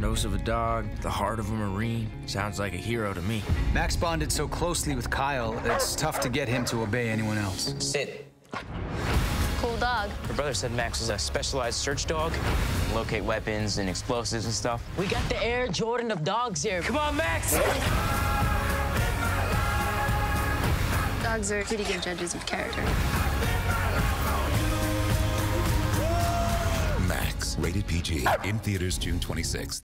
Nose of a dog, the heart of a Marine. Sounds like a hero to me. Max bonded so closely with Kyle, it's tough to get him to obey anyone else. Sit. Cool dog. Her brother said Max was a specialized search dog. Locate weapons and explosives and stuff. We got the Air Jordan of dogs here. Come on, Max! Dogs are pretty good judges of character. Max, rated PG, in theaters June 26th.